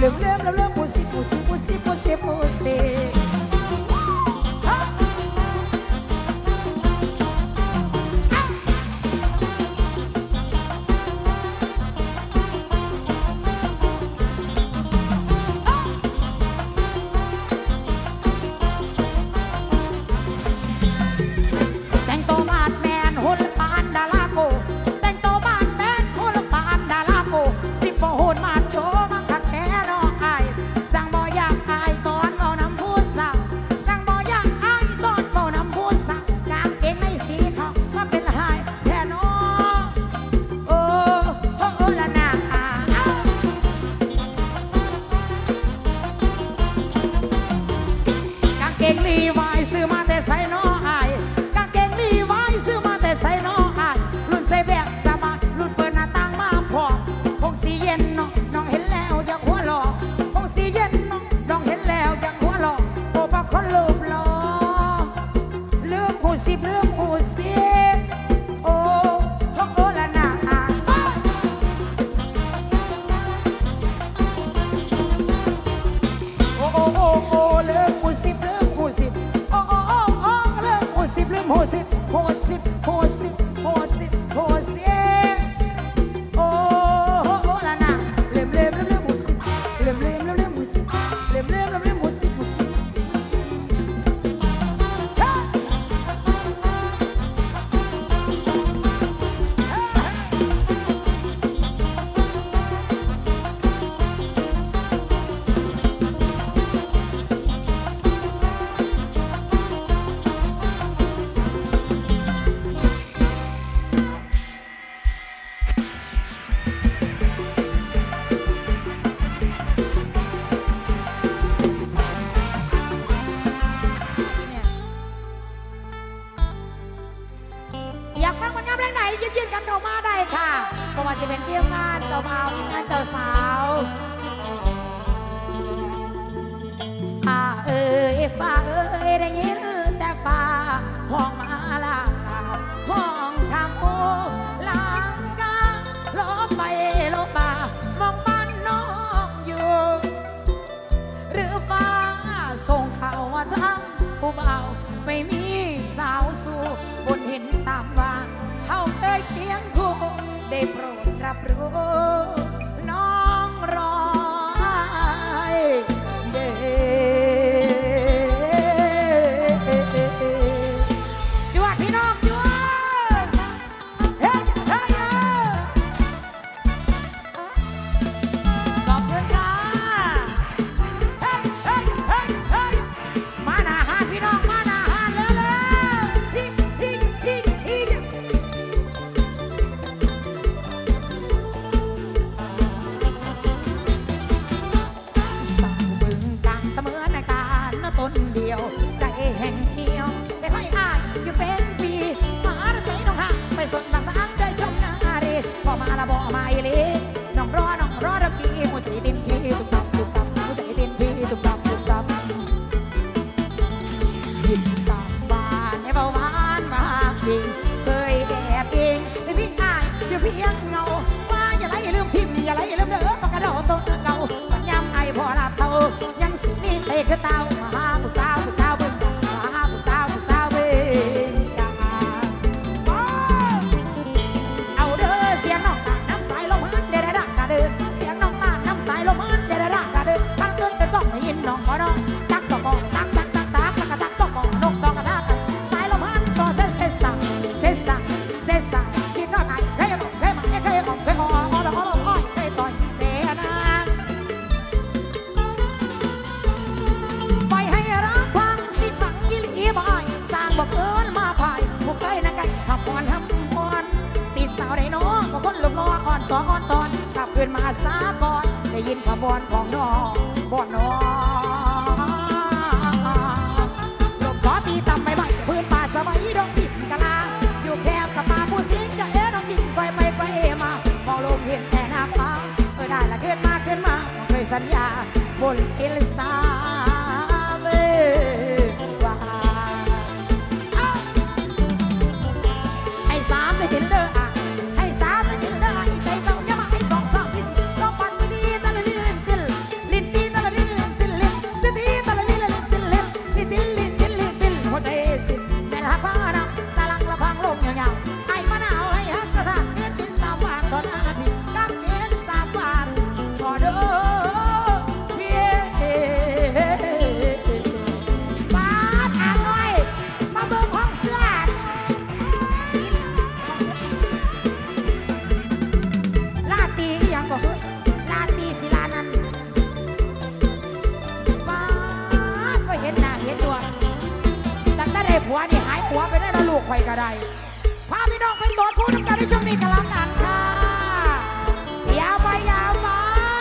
เริ่มมูสิมูสิมูสิมูสิมูสิมาสาก่อนได้ยินขบวนของน้องบ่อนน้องลมขอตีตำไม่ไหวพื้นป่าสบายดงดิบกะลาอยู่แคบกับมาผู้สิงจะน้องดิบไปไม่ไปมามองลมเห็นแต่น้ำฟ้าได้ละขึ้นมาเคยสัญญาบนเอลซาเวว่าให้สามได้เห็นเด้อให้สามได้เห็นเด้อใจเจ้าอย่ามาให้สองที่สี่ลองปั่นดีๆตะลินไฟกระไดพาพี่น้องไปโสดพูดกันในช่วงนี้กันละกันค่ะยาวไปยาวมา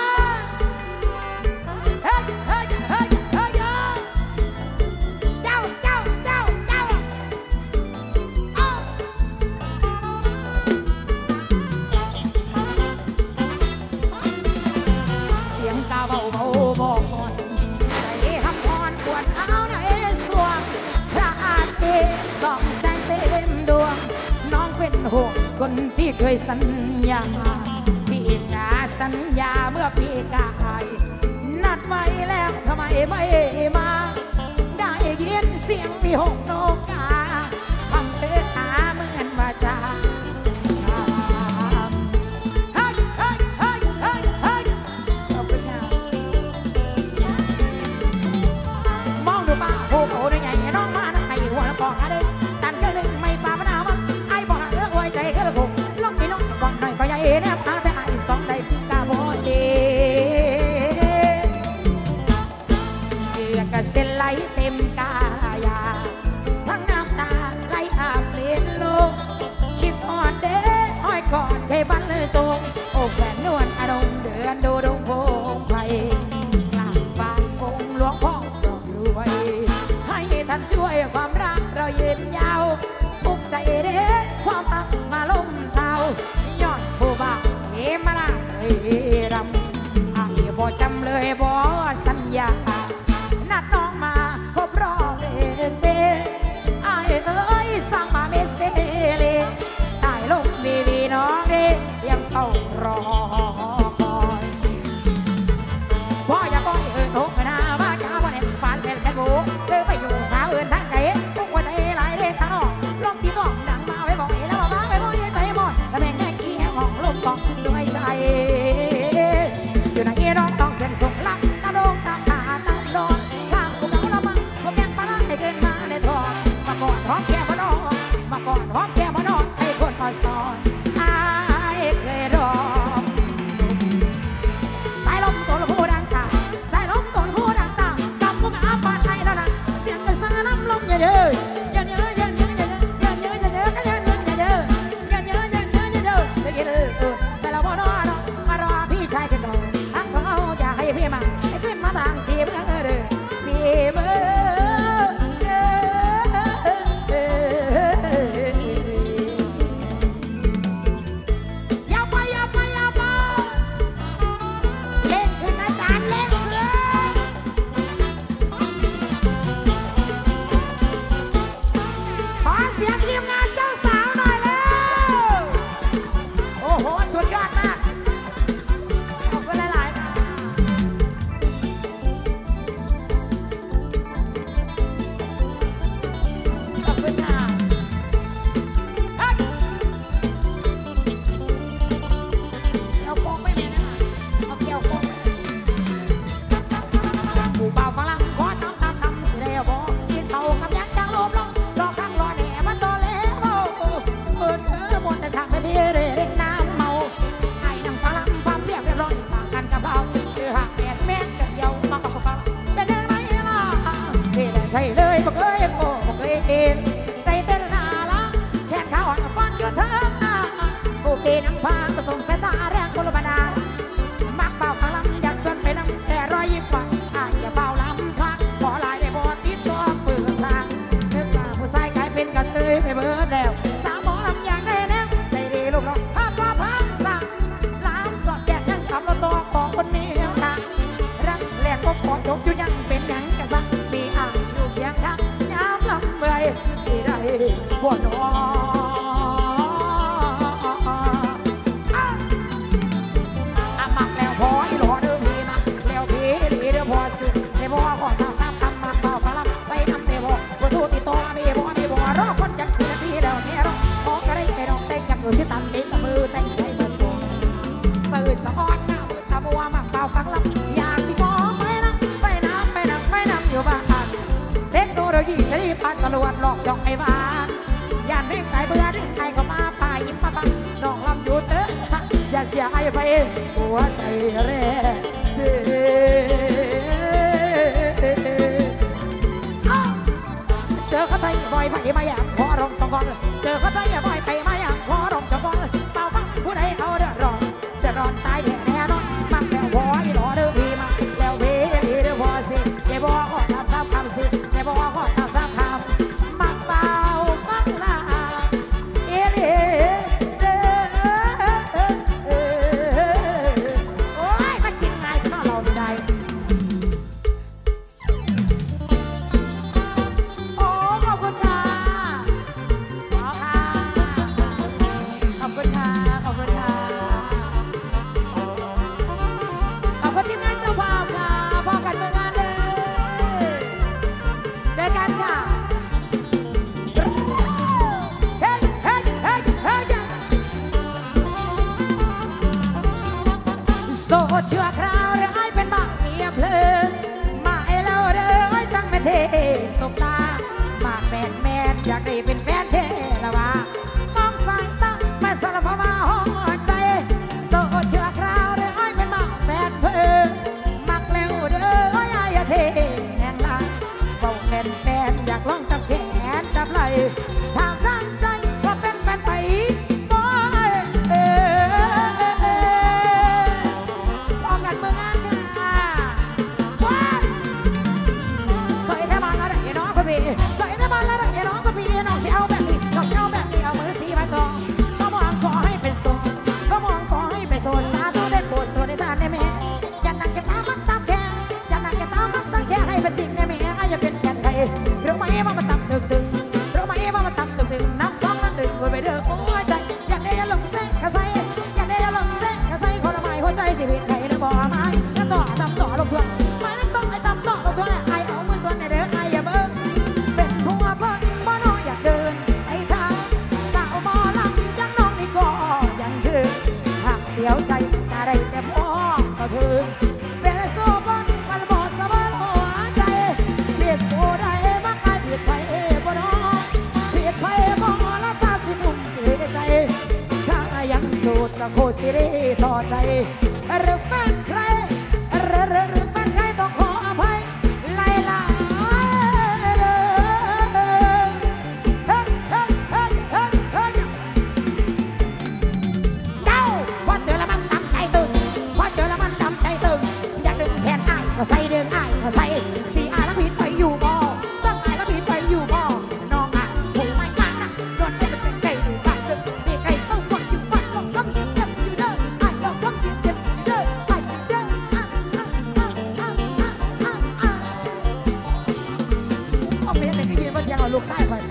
เฮ้ยเฮ้ยเฮ้ยเฮ้ยเจ้าเสียงกาเบาบอกก่อนใจหักพรปวดเท้าในสวงพระอาทิตย์ส่องแสงเต็มดวงน้องเป็นห่วงคนที่เคยสัญญาพี่จะสัญญาเมื่อพี่กายนัดไว้แล้วทำไมไม่มาได้ยินเสียงมีหงนกกาทำเป็นตาเหมือนว่าจะมองดูป้าโอ้โหได้ไงน้องมาไอ้หัวละกองอะไรตันก็หนึ่งไม่ป้าพนามันไอ้บอกเลือกไว้ใจก็เลยผมลองกินน้องก่อนหน่อยก็ยังแนบแต่ไอ้สองได้กาบอเอกเส้นไหลเต็มกายาทั้งน้ำตาไหลอาบเลียนโลกคิดอ่อนเด้อ้อยก่อนเทบันเลยจงโอ้แขนนวลอารมณ์เดือนดูดงโพงไฟกลางบ้านองค์หลวงพ่อรอรวยให้ท่านช่วยความรักเรายืนยาวปุกใจเด้ความรักมาล้มเท้ายอดผู้บ่าวเอมาลาเลยรำไอ้บ่จำเลยบ่สัญญานัดน้องมาครบรอบเด้ไอ้เอ้ยสร้างมาเมเซเลสายลมวีน้องเด้ยังเฝ้ารอคอยพ่ออย่าปล่อยโต๊ะหน้าว่าจ้าวันเห็นฝันเป็นแค่บูเธอไปอยู่สาวอื่นทางไกลทุกวันใจหลายเล่ทางนอกลองที่ต้องดังมาไว้บอกแล้วมาไว้บอกใจหมดแต่แม่งแค่กี้ห้องลมต้องด้วยใจอยู่ไหนน้องต้องเส้นสุกลักตาโดงตามตาตามโดนข้างกูเก่าละมั้งพวกแกงปลาให้เกินมาในทองมาก่อนหอมแก้มน้องมาก่อนหอมแก้มน้องให้คนมาสอนไอ้เคยรอสายลมตัวละผู้ดังตาสายลมตัวละผู้ดังตากับพวกอาบานไทยแล้วนะเสียงกระซ่าน้ำลมเยอะๆแต่เราบ่นอนมารอพี่ชายกันก่อนทั้งสองอยากให้พี่มาให้ขึ้นมาทางสีเมืองเด้อสีเมืองยาวไปยาวไปยาวไปเล่นขึ้นอาจารย์เล่นเลยขอเสียงทีมงานเจ้าสาวหน่อยแล้วโอ้โหสุดยอดมากขอบคุณหลายๆนะขอบคุณค่ะเฮ้ยเอาโป๊กไม่มีนะคะเอาเกี่ยวโป๊กผู้บ่าวฝรั่งขอน้ำตามคำสิเดียวบอกกินเต่ากับยักษ์จังลมลงรอข้างรอแหน่มันโตแล้วเปิดหมดแต่ทางไปที่เร่งน้ำเมาไอ้น้ำฝรั่งความเรียบร้อยต่างกันกับเราคือหากแม่แม่จะเสียวมาเอาฝรั่งเป็นยังไงล่ะเฮ้ยใช่เลยบอกเคยเองใจเต้นนาละแขนขาอ่อนฟันอยู่เถิงกูเป็นน้ำพางผสมสายตาแรงคนละบรรดามักเป่าฝรั่งอยากส่วนไปน้ำแต่รอยยิ้มฝังอย่าเป่าล้ำคลักขอลายได้บอดติดตัวเปิดทางนึกว่าผู้ชายกลายเป็นกันเลยไปเบิดแล้วสาวหมอลำอย่างได้แน่ใจดีลูกน้องภาพว่าพังสั่งล้ำสอดแกะยังทำเราตัวของคนนี้ยังทางรักแรกก็ปอดจบอยู่ยังเป็นยังกระสังมีอ่างอยู่เคียงข้างยามลำเมื่อยสิได้ปวดหัวมักแล้วพอที่หล่อเดิมพีมักแล้วพีหลีเดิมพอสิในบ่อก่อนทำตามมักเป่าฝรั่งไปนำในบ่อวัตถุติดต่อมีบ่รอคนจังสินาทีแล้วเนี่ยรอขอกระไรไปน้องเต้นจังอยู่ที่ตันเด็กกับมือเต้นใช้มาส่งสื่อสะออนหน้ามือตาบัวมักเป่าฝรั่งอยากสิมองไปน้ำอยู่บ้านเทคโนโลยีจะได้ผ่านตลอดหลอกจอกไอ้บ้านย่านเรียกไก่เบื่อดึงไก่ก็มาป่ายิ้มมาบังน้องลำอยู่เต้อยากเสียไอ้ไปหัวใจแร่เจ็เจอเขาไทยบ่อยไปมาอยากขอร้องต้องก่อนใส่เดืองไอ้ใส่สีอาแล้วบินไปอยู่บ่อสั่งไอ้แล้วบินไปอยู่บ่อน้องอ่ะผู้ไม่อ่านนะโดนได้เป็นไก่อยู่บ้านเด้อมีไก่ต้องวัดอยู่บ้านลองต้องกินเจ็บอยู่เด้อไอ้ลองต้องกินเจ็บอยู่เด้อไอ้เด้อเอาเมียเด็กก็ยืนบนเตียงเอาลูกใต้ไป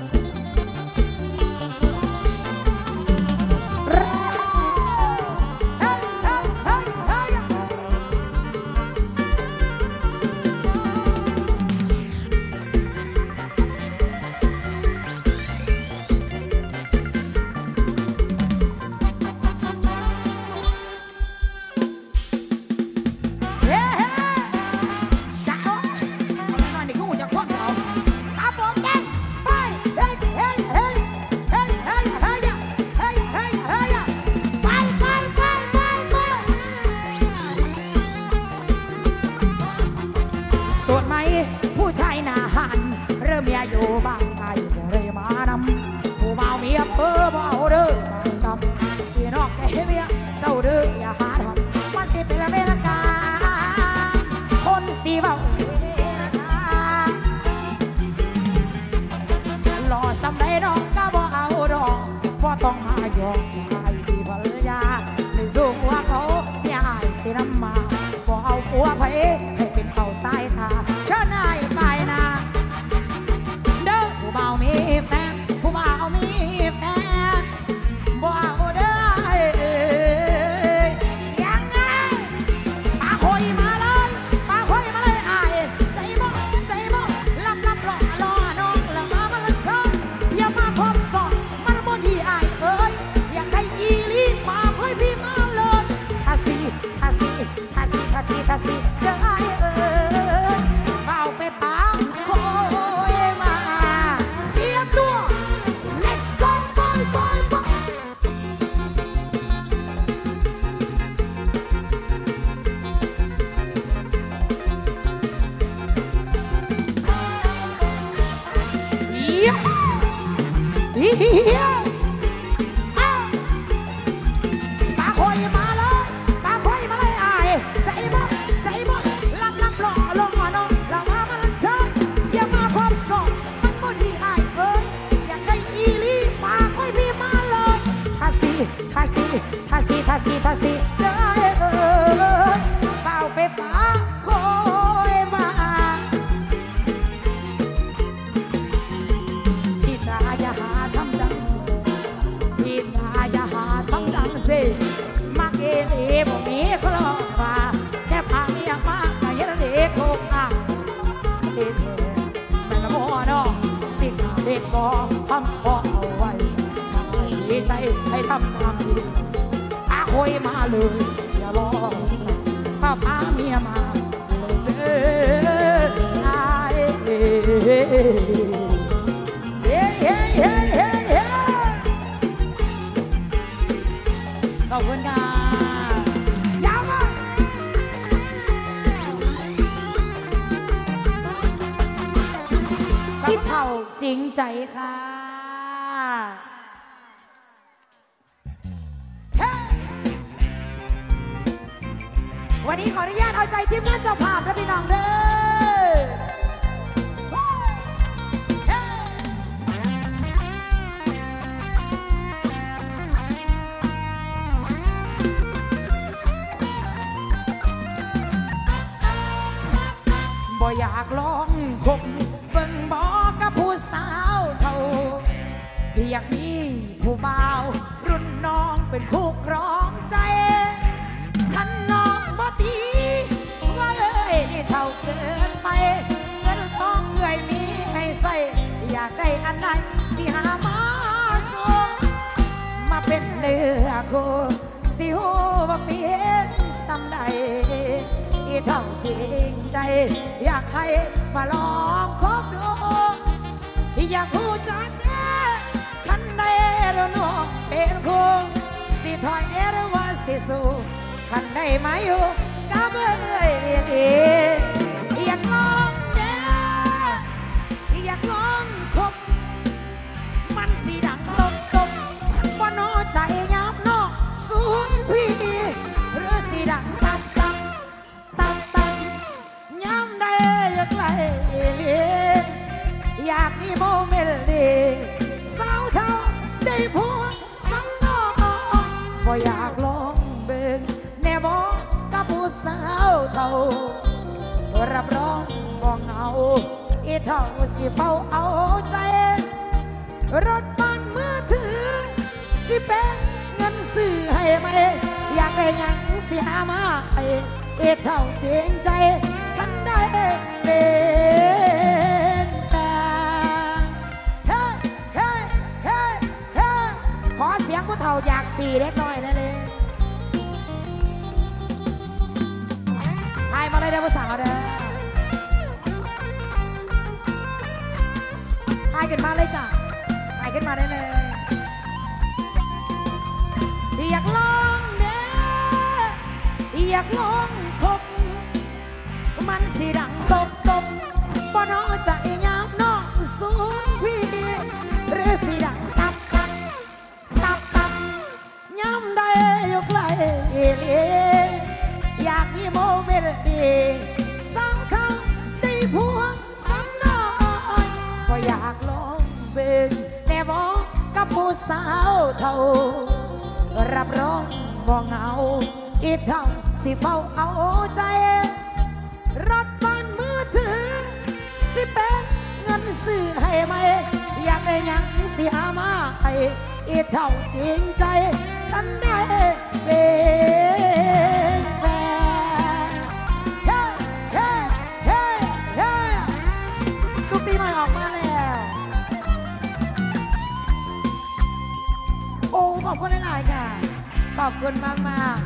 ผู้ชายหน้าหันเริ่มอยากอยู่บ้านไกลเลยมานำผู้เมาเมียเพ้อเมาเด้อกำสีนอกแก่เมียเศร้าเด้ออย่าหาทำมันสิเป็นละเมลกาคนสีเบาหล่อสำได้ดอกก็บ่เอาดอกเพราะต้องมาหยอกชายที่ภรรยาในสูงว่าเขาอย่าอายสิน้ำมาบ่เอาผัวไผให้เป็นเป่าสายตาเชิญนายไปนะเด้อผู้เมามีแฟนผู้เมามีแฟนบ่เอาเด้อยังไงปาคอยมาเลยปาคอยมาเลยอายใจบ่ลำหล่อน้องแล้วมาเลยเถิดอย่ามาพบสอนมันบ่ดีอายเอ้ยอยากได้อีลีมาคอยพี่มาเลยทาสีเด้ออายเอ้ยเฝ้าไปปาคอยมาเตรียมตัว let's go boy ปาคอยมาเลยปาคอยมาเลยอายใจบ่ลำหล่อน้องเรามาเลยเถิดอย่ามาความสองมันบ่ดีอายเอ้ยอยากได้อีลีมาคอยพี่มาเลยทาสีเด้อเอ้ยเฝ้าไปปาคอยมาพี่จ๋าอย่าหาทำจังสิพี่จ๋าอย่าหาทำจังสิมักเอลีบ่มีคลองว่าแค่พาเมียมาก็เฮ็ดเด็กโคกอ่ะเด็ดแม่ละบ่น้องสิเด็ดบ่ทำขอเอาไว้ถ้าให้ใจให้ทำความดีอาคอยมาเลยอย่ารอป้าพาเมียมาเลยขอบคุณค่ะยาวมากที่เท่าจริงใจค่ะวันนี้ขออนุญาตเอาใจทีมงานเจ้าภาพและพี่น้องเด้อบ่อยากลองคบเบิ่งบอกกับผู้สาวเท่าที่อยากมีผู้บ่าวรุ่นน้องเป็นคู่ครองใจคันน้องบ่ตีว่าเอ้ยนี่เท่าเกินไปเงินทองเอ่ยมีให้ใส่อยากได้อันไหนสิหามาส่งมาเป็นเนื้อคู่สิหูว่าเปลี่ยนซ้ำใดเท่าจริงใจอยากให้มาลองคบดูอยากรู้จักคันใดเราน้องเป็นคู่สิถอยหรือว่าสิสู้คันใดมาอยู่กับเอ้ยอยากลองเด้ออยากลองคบมันสิดังตบว่าน้อใจยับน้องสูญพี่หรือสิดังตับเลีอยากมีโมเมนต์ดีสาวเท่าได้พูดซ้ำนองบ่อยากลองเบิ่งแน่บอกกับผู้สาวเท่ารับรองบ่เหงาอีเท่าสิเฝ้าเอาใจรถบ้านมือถือสิเป็นเงินซื้อให้ไหมอยากได้ยังเสียมาไอ้เท่าจริงใจฉันได้เป็นแฟนเฮ้เฮ้เฮ้เฮ้ขอเสียงผู้เฒ่าอยากสี่เล็กน้อยนั่นเลยทายมาเลยเด้อผู้สาวเด้อทายขึ้นมาเลยจ้ะทายขึ้นมาได้เลยอยากลองเด้ออยากลองคบมันสิดังตบบ่น้อจะยามน้องสูงพี่หรือสิดังตับย้ำได้อยู่ไกลอยากมีโมเมนต์ดีสองครั้งได้พวงซ้ำน้อยก็อยากลองเป็นแน่บอกกับผู้สาวเท่ารับรองบ่เหงาอีเท่าสิเฝ้าเอาใจรถบ้านมือถือสิเป็นเงินซื้อให้ไหมอยากได้ยังเสียมาให้อีเท่าจริงใจฉันได้เป็นแฟนเฮ้เฮ้เฮ้เฮ้ลูกปีใหม่ออกมาแล้วโอ้ขอบคุณหลายๆค่ะขอบคุณมาก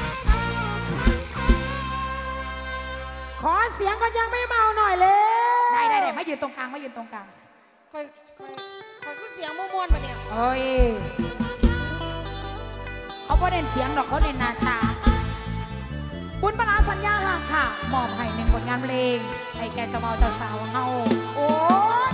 ขอเสียงกันยังไม่เมาหน่อยเลยได้มายืนตรงกลางค่อยก็เสียงม่วนๆมาเนี่ยโอ้ยเขาไม่เด่นเสียงหรอกเขาเด่นหน้าตาบุญปราสัญญาห่างค่ะมอบให้1 ผลงานเพลงให้แกเจ้าเมาเจ้าสาวเฮาโอ้ย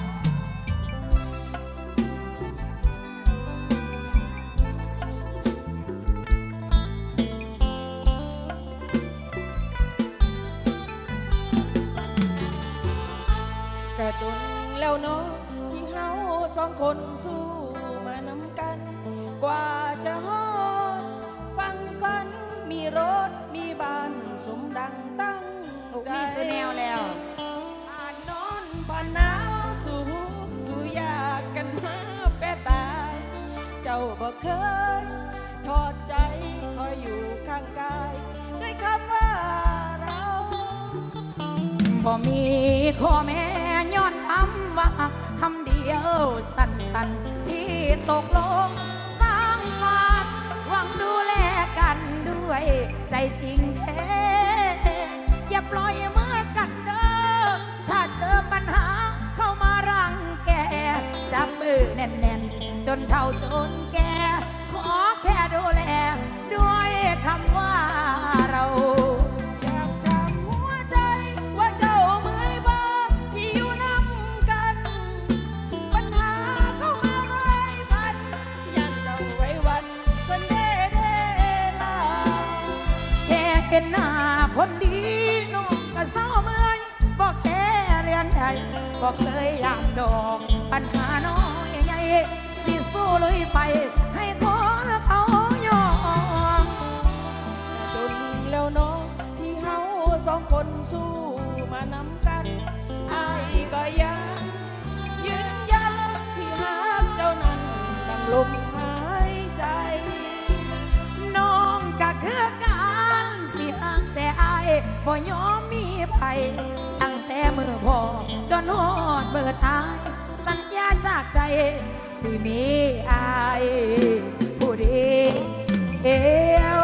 กระจนแล้วเนาะที่เฮา2 คนสู้มานำกันกว่าจะฮอดฟังฝันมีรถมีบ้านสมดังตั้งใจมีสุแนวแล้วผ่านนอนผ่านหนาวสู้ยากกันมาแปรตายเจ้าบ่เคยทอดใจคอยอยู่ข้างกายด้วยคำว่าเราบ่มีข้อแม้ย้อนคำว่าคำเดียวสั้นๆที่ตกลงสร้างมาหวังดูแลกันด้วยใจจริงแท้อย่าปล่อยมือกันเด้อถ้าเจอปัญหาเข้ามารังแกจับมือแน่นๆจนเท่าจนแก่ขอแค่ดูแลด้วยคำว่าเราเป็นหน้าคนดีน้องก็เศร้าเมื่อยบอกแค่เรียนใจบอกเคยอยากดอกปัญหาน้อยใหญ่สิสู้ลุยไปให้คนเขายอมจนแล้วน้องที่เฮา2 คนสู้มานำกันอ้ายก็ยังยืนยันที่รักเจ้านั้นดังลมหายใจน้องก็คือกันสิตั้งแต่อายบ่ยอมมีภัยตั้งแต่มือพ่อจนหอดมือตายสัญญาจากใจสิมีอายผู้เดียว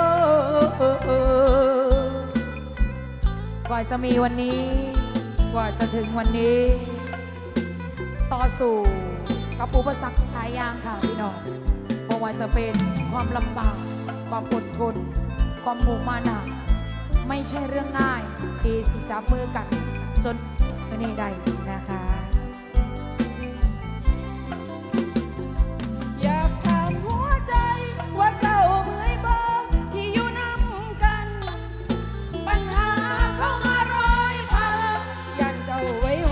กว่าจะมีวันนี้กว่าจะถึงวันนี้ต่อสู้กับอุปสรรคหลายอย่างค่ะพี่น้องเพราะว่าจะเป็นความลำบากความอดทนความมุ่งมั่นไม่ใช่เรื่องง่ายที่สิจับมือกันจนวันนี้ได้นะคะไว้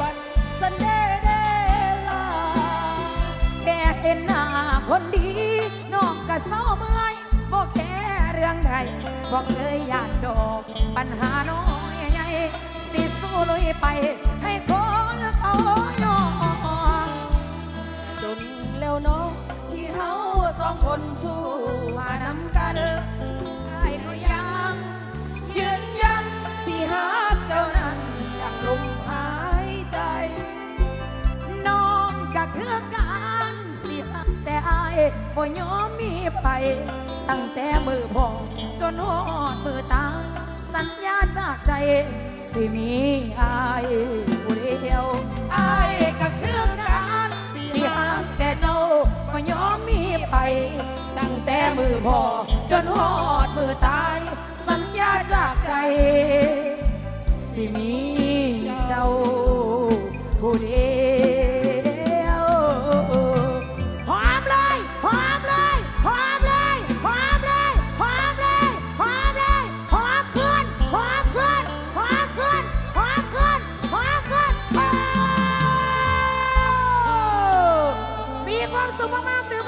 บอกเลยยานดอกปัญหาน้อยใหญ่สิสู้ลุยไปให้คนเขายอมจนแล้วเนาะที่เฮาสองคนสู้มานำกันไอ้ก็ยังยืนยันที่ฮักเจ้านั้นอย่างลมหายใจน้องก็คือการสิหักแต่อายบ่ยอมมีไปตั้งแต่มือพองจนหอดมือตายสัญญาจากใจสิมีอายผู้เดียวไอ้ก็คือการสิสิฮัหักกแต่เจ้าบ่ยอมมีไปตั้งแต่มือพอจนหอดมือตายสัญญาจากใจสิมีเจ้าผู้เดียวหอมเลยหอมเลยหอมเลยหอมเลยหอมเลยหอมเลยหอมขึ้นหอมขึ้นหอมขึ้นหอมขึ้นหอมขึ้นมีความสุขมากๆ